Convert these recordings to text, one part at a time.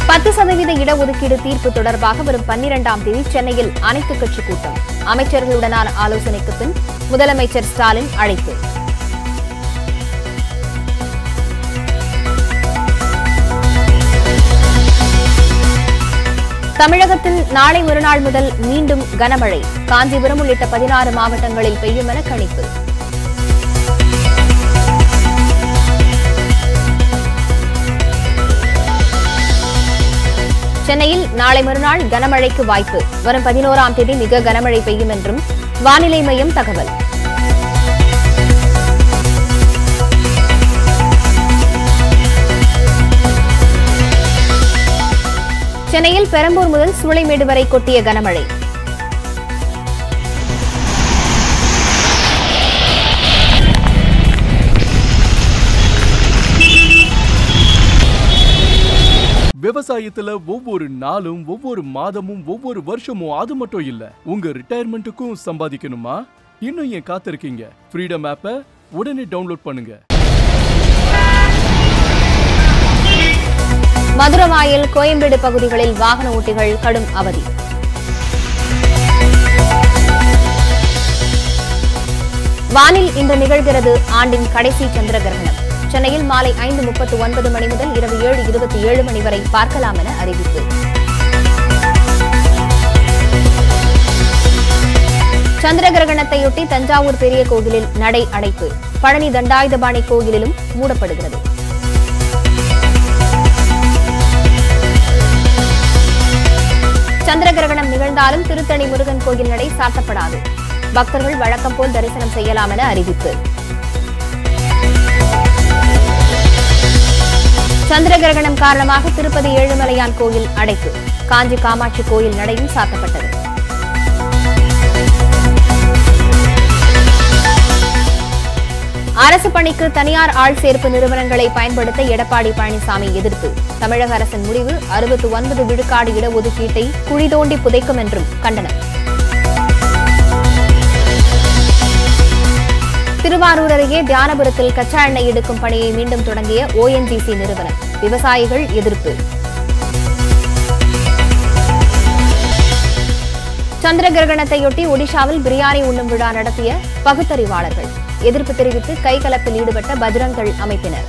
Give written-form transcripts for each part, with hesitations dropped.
10% இடஒதுக்கீடு தீர்ப்பு தொடர்பாக வரும் 12ஆம் தேதி சென்னையில் அனைத்துக் கட்சி கூட்டம். அமைச்சர்களுடனான ஆலோசனைக்கு பின் முதலமைச்சர் ஸ்டாலின் அழைப்பு. தமிழகத்தில் நாளை மறுநாள் முதல் மீண்டும் கனமழை. காஞ்சிபுரம் உள்ளிட்ட 16 மாவட்டங்களில் பெய்யும் என கணிப்பு. சென்னையில் நாளை மறுநாள் கனமழைக்கு வாய்ப்பு. வரும் 11ஆம் தேதி மிக கனமழை பெய்யும் என்றும் வானிலை மையம் தகவல். சென்னையில் பெரம்பூர் முதல் சூளைமேடு வரை கொட்டிய கனமழை. விவசாயத்துல ஒவ்வொரு நாளும், ஒவ்வொரு மாதமும், ஒவ்வொரு வருஷமும் அது மட்டும் இல்ல, உங்க ரிட்டையர்மெண்ட்டுக்கும் சம்பாதிக்கணுமா? இன்னும் ஏன் காத்திருக்கீங்க? ஃப்ரீடம் ஆப்பை உடனே டவுன்லோட் பண்ணுங்க. மதுரவாயல், கோயம்பேடு பகுதிகளில் வாகன ஓட்டிகள் கடும் அவதி. வானில் இன்று நிகழ்கிறது ஆண்டின் கடைசி சந்திர கிரகணம். சென்னையில் மாலை 5:39 மணி முதல் இரவு 7:27 மணி வரை பார்க்கலாம் என அறிவிப்பு. சந்திர கிரகணத்தையொட்டி தஞ்சாவூர் பெரிய கோவிலில் நடை அடைப்பு. பழனி தண்டாயுதபாணி கோவிலிலும் மூடப்படுகிறது. சந்திர கிரகணம் நிகழ்ந்தாலும் திருத்தணி முருகன் கோயில் நடை சாத்தப்படாது. பக்தர்கள் வழக்கம் போல் தரிசனம் செய்யலாம் என அறிவிப்பு. சந்திர கிரகணம் காரணமாக திருப்பதி ஏழுமலையான் கோயில் அடைப்பு. காஞ்சி காமாட்சி கோயில் நடையும் சாத்தப்பட்டது. அரசு பணிக்கு தனியார் ஆள் சேர்ப்பு நிறுவனங்களை பயன்படுத்த எடப்பாடி பழனிசாமி எதிர்ப்பு. தமிழக அரசின் முடிவு 69 விழுக்காடு இடஒதுக்கீட்டை குழி தோண்டி புதைக்கும் என்றும் கண்டனம். திருவாரூர் அருகே தியானபுரத்தில் கச்சா எண்ணெய் எடுக்கும் பணியை மீண்டும் தொடங்கிய ONGC நிறுவனம். விவசாயிகள் எதிர்ப்பு. சந்திர கிரகணத்தையொட்டி ஒடிஷாவில் பிரியாணி உண்ணும் விழா நடத்திய பகுத்தறிவாளர்கள். எதிர்ப்பு தெரிவித்து கைகலப்பில் ஈடுபட்ட பஜ்ரங் தள் அமைப்பினர்.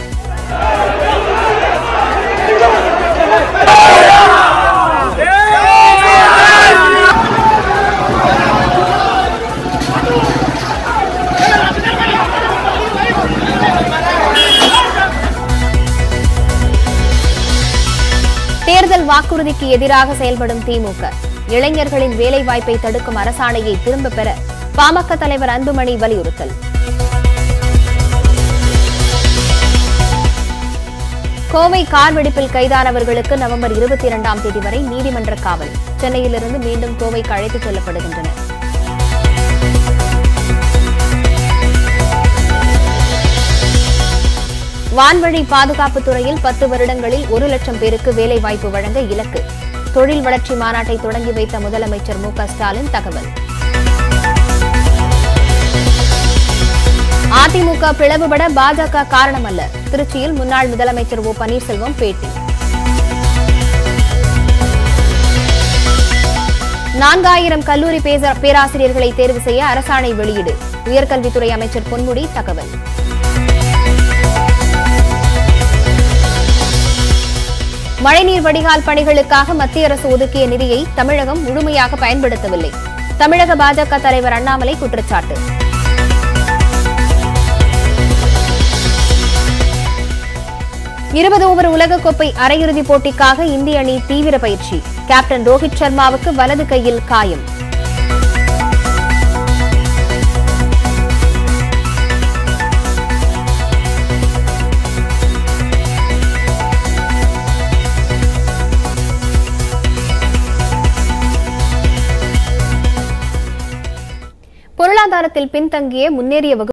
தேர்தல் வாக்குறுதிக்கு எதிராக செயல்படும் திமுக. இளைஞர்களின் வேலைவாய்ப்பை தடுக்கும் அரசாணையை திரும்பப் பெற பாமக தலைவர் அன்புமணி வலியுறுத்தல். கோவை கார் வெடிப்பில் கைதானவர்களுக்கு நவம்பர் 22ஆம் தேதி வரை நீதிமன்ற காவல். சென்னையிலிருந்து மீண்டும் கோவைக்கு அழைத்துச் செல்லப்படுகின்றனர். வான்வழி பாதுகாப்புத் துறையில் 10 வருடங்களில் 1 லட்சம் பேருக்கு வேலைவாய்ப்பு வழங்க இலக்கு. தொழில் வளர்ச்சி மாநாட்டை தொடங்கி வைத்த முதலமைச்சர் மு.க. ஸ்டாலின் தகவல். அதிமுக பிளவுபட பாஜக காரணமல்ல. திருச்சியில் முன்னாள் முதலமைச்சர் ஓ. பன்னீர்செல்வம் பேட்டி. 4000 கல்லூரி பேராசிரியர்களை தேர்வு செய்ய அரசாணை வெளியீடு. உயர்கல்வித்துறை அமைச்சர் பொன்முடி தகவல். மழைநீர் வடிகால் பணிகளுக்காக மத்திய அரசு ஒதுக்கிய நிதியை தமிழகம் முழுமையாக பயன்படுத்தவில்லை. தமிழக பாஜக தலைவர் அண்ணாமலை குற்றச்சாட்டு. இருபது ஓவர் உலகக்கோப்பை அரையிறுதிப் போட்டிக்காக இந்திய அணி தீவிர பயிற்சி. கேப்டன் ரோஹித் சர்மாவுக்கு வலது கையில் காயம். பொருளாதாரத்தில் பின்தங்கிய முன்னேறிய